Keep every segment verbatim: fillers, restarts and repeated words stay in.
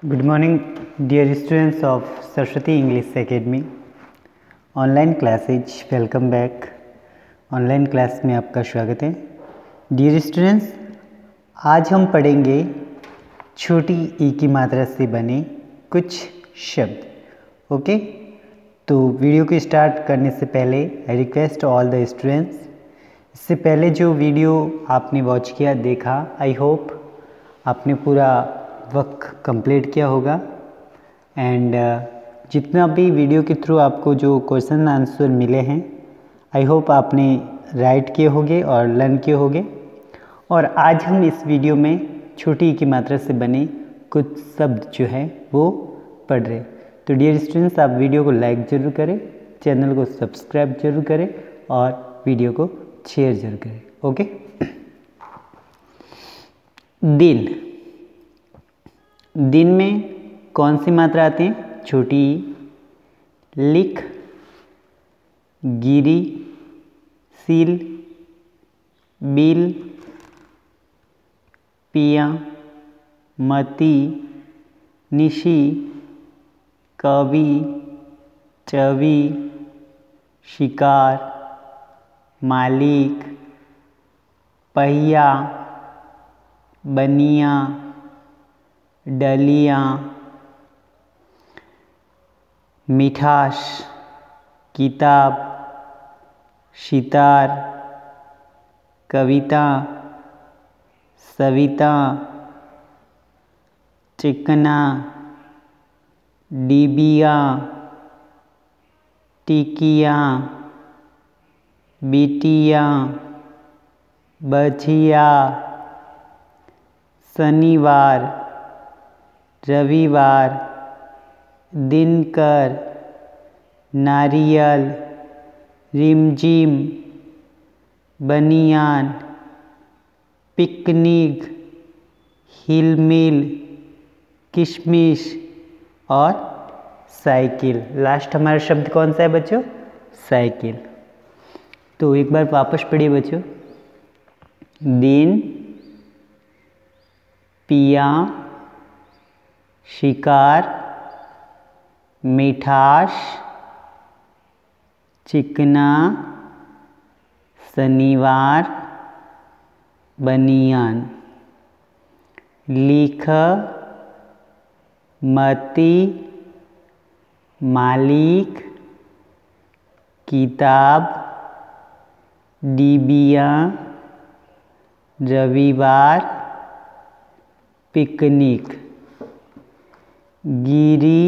Good morning, dear students of Saraswati English Academy. Online classes welcome back. Online class में आपका स्वागत है। Dear students, आज हम पढ़ेंगे छोटी ई की मात्रा से बने कुछ शब्द। ओके, तो वीडियो को स्टार्ट करने से पहले I request all the students, इससे पहले जो वीडियो आपने वॉच किया देखा, आई होप आपने पूरा वर्क कंप्लीट किया होगा। एंड uh, जितना भी वीडियो के थ्रू आपको जो क्वेश्चन आंसर मिले हैं, आई होप आपने राइट किए होंगे और लर्न किए होंगे। और आज हम इस वीडियो में छोटी की मात्रा से बने कुछ शब्द जो है वो पढ़ रहे। तो डियर स्टूडेंट्स, आप वीडियो को लाइक ज़रूर करें, चैनल को सब्सक्राइब जरूर करें और वीडियो को शेयर जरूर करें। ओके, दिन। दिन में कौन सी मात्रा आती है? छोटी ई। लिख, गिरी, सील, बिल, पिया, मती, निशी, कवि, चवी, शिकार, मालिक, पहिया, बनिया, डलिया, मिठास, किताब, सितार, कविता, सविता, चिकना, डिबिया, टिकिया, बिटिया, बछिया, शनिवार, रविवार, दिनकर, नारियल, रिमझिम, बनियान, पिकनिक, हिलमिल, किशमिश और साइकिल। लास्ट हमारा शब्द कौन सा है बच्चों? साइकिल। तो एक बार वापस पढ़िए बच्चों। दिन, पिया, शिकार, मिठास, चिकना, शनिवार, बनियान। लिख, मती, मालिक, किताब, डिबिया, रविवार, पिकनिक। गिरी,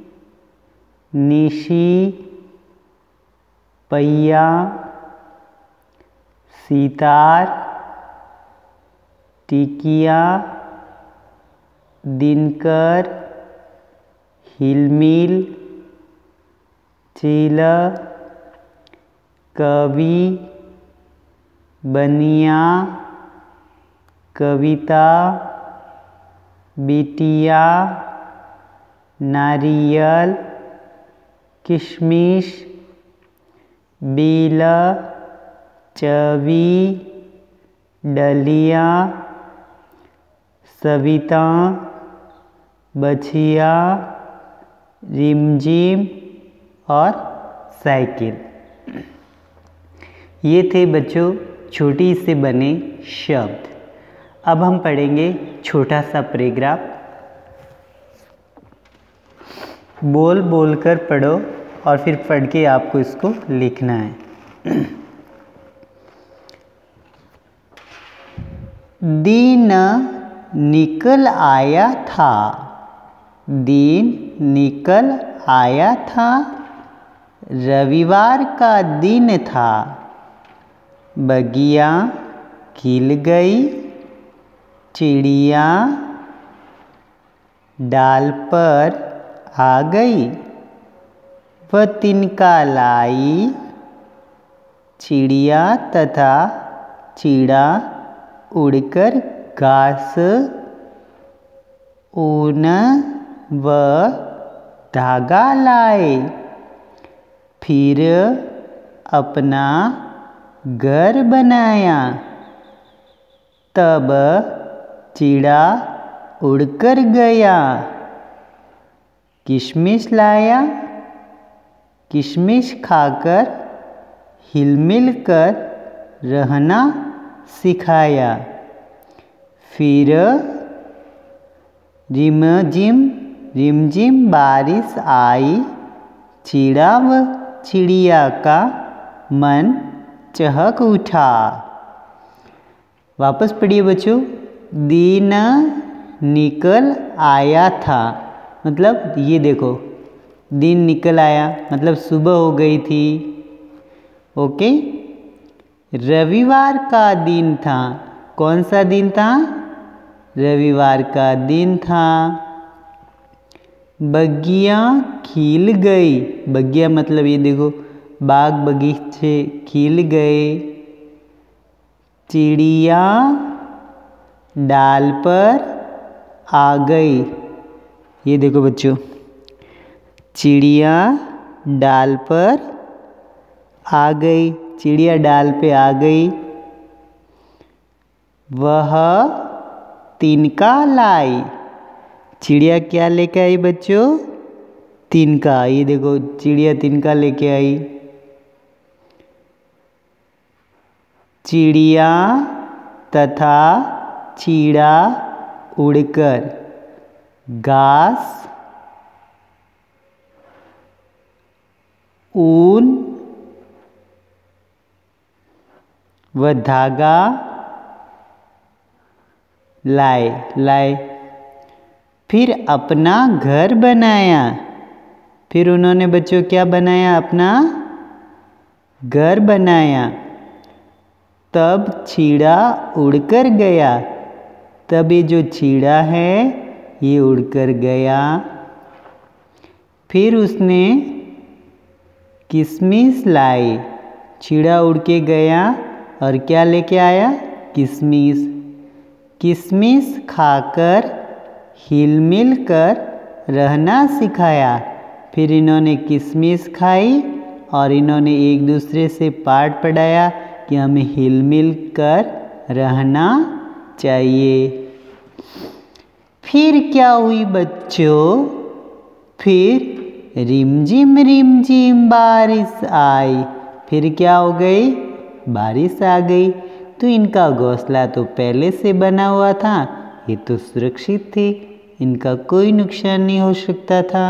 निशी, पहिया, सितार, टिकिया, दिनकर, हिलमिल, चिल, कवि, बनिया, कविता, बिटिया, नारियल, किशमिश, बिल, चवी, डलिया, सविता, बछिया, रिमझिम और साइकिल। ये थे बच्चों छोटी से बने शब्द। अब हम पढ़ेंगे छोटा सा पैराग्राफ। बोल बोल कर पढ़ो और फिर पढ़ के आपको इसको लिखना है। दिन निकल आया था, दिन निकल आया था, रविवार का दिन था। बगिया खिल गई, चिड़िया डाल पर आ गई। वह तिनका लाई, चिड़िया तथा चिड़ा उड़कर घास, ऊन व धागा लाए। फिर अपना घर बनाया। तब चिड़ा उड़कर गया। किशमिश लाया, किशमिश खाकर हिलमिल कर रहना सिखाया। फिर रिमझिम रिमझिम बारिश आई, चिड़ा व चिड़िया का मन चहक उठा। वापस पढ़िए बच्चों। दिन निकल आया था, मतलब ये देखो दिन निकल आया मतलब सुबह हो गई थी। ओके। रविवार का दिन था, कौन सा दिन था? रविवार का दिन था। बगिया खिल गई, बगिया मतलब ये देखो बाग बगीचे खिल गए। चिड़िया डाल पर आ गई, ये देखो बच्चों चिड़िया डाल पर आ गई, चिड़िया डाल पे आ गई। वह तिनका लाई, चिड़िया क्या लेके आई बच्चों? तिनका, ये देखो चिड़िया तिनका लेके आई। चिड़िया तथा चीड़ा उड़कर घास, ऊन व धागा लाए लाए फिर अपना घर बनाया। फिर उन्होंने बच्चों क्या बनाया? अपना घर बनाया। तब चीड़ा उड़कर गया, तब ये जो चीड़ा है ये उड़कर गया। फिर उसने किशमिश लाई, चीड़ा उड़ के गया और क्या लेके आया? किशमिश। किशमिश खाकर हिलमिल कर रहना सिखाया। फिर इन्होंने किशमिश खाई और इन्होंने एक दूसरे से पाठ पढ़ाया कि हमें हिलमिल कर रहना चाहिए। फिर क्या हुई बच्चों? फिर रिमझिम रिमझिम बारिश आई। फिर क्या हो गई? बारिश आ गई। तो इनका घोंसला तो पहले से बना हुआ था, ये तो सुरक्षित थी, इनका कोई नुकसान नहीं हो सकता था।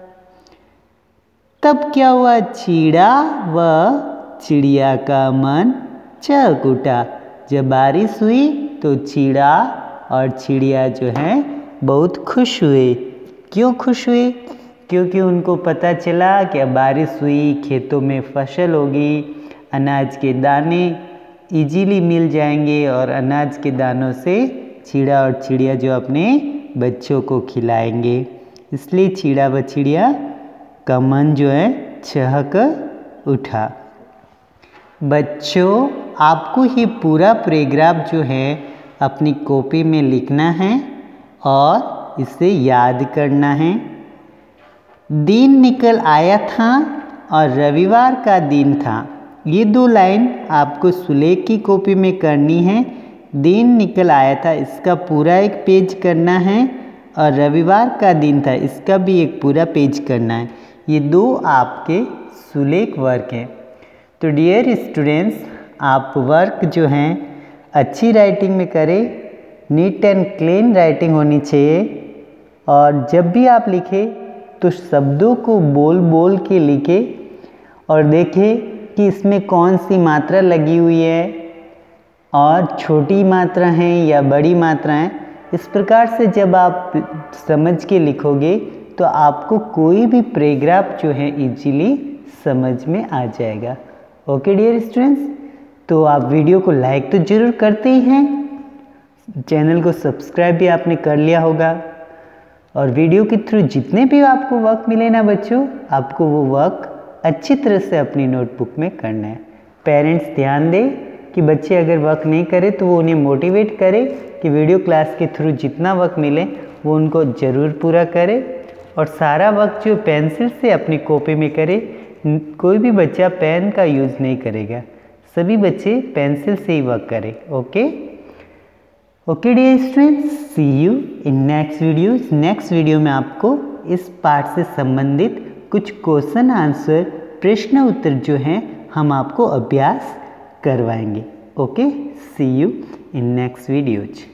तब क्या हुआ? चीड़ा व चिड़िया का मन चहक उठा। जब बारिश हुई तो चीड़ा और चिड़िया जो हैं बहुत खुश हुए। क्यों खुश हुए? क्योंकि उनको पता चला कि अब बारिश हुई, खेतों में फसल होगी, अनाज के दाने इजीली मिल जाएंगे और अनाज के दानों से चीड़ा और चिड़िया जो अपने बच्चों को खिलाएंगे। इसलिए चीड़ा व चिड़िया का मन जो है चहक उठा। बच्चों आपको ये पूरा पैराग्राफ जो है अपनी कॉपी में लिखना है और इसे याद करना है। दिन निकल आया था और रविवार का दिन था। ये दो लाइन आपको सुलेख की कॉपी में करनी है। दिन निकल आया था इसका पूरा एक पेज करना है और रविवार का दिन था इसका भी एक पूरा पेज करना है। ये दो आपके सुलेख वर्क हैं। तो डियर स्टूडेंट्स, आप वर्क जो हैं अच्छी राइटिंग में करें, नीट एंड क्लीन राइटिंग होनी चाहिए। और जब भी आप लिखें तो शब्दों को बोल बोल के लिखें और देखें कि इसमें कौन सी मात्रा लगी हुई है और छोटी मात्रा है या बड़ी मात्रा है। इस प्रकार से जब आप समझ के लिखोगे तो आपको कोई भी पैराग्राफ जो है इजीली समझ में आ जाएगा। ओके डियर स्टूडेंट्स, तो आप वीडियो को लाइक तो ज़रूर करते ही हैं, चैनल को सब्सक्राइब भी आपने कर लिया होगा और वीडियो के थ्रू जितने भी आपको वर्क मिले ना बच्चों, आपको वो वर्क अच्छी तरह से अपनी नोटबुक में करना है। पेरेंट्स ध्यान दें कि बच्चे अगर वर्क नहीं करें तो वो उन्हें मोटिवेट करें कि वीडियो क्लास के थ्रू जितना वर्क मिले वो उनको ज़रूर पूरा करें और सारा वर्क जो पेंसिल से अपनी कॉपी में करे। कोई भी बच्चा पेन का यूज़ नहीं करेगा, सभी बच्चे पेंसिल से ही वर्क करें। Okay okay dear students, see you in next video. Next video में आपको इस पाठ से संबंधित कुछ क्वेश्चन आंसर प्रश्न उत्तर जो हैं हम आपको अभ्यास करवाएंगे। Okay, see you in next videos.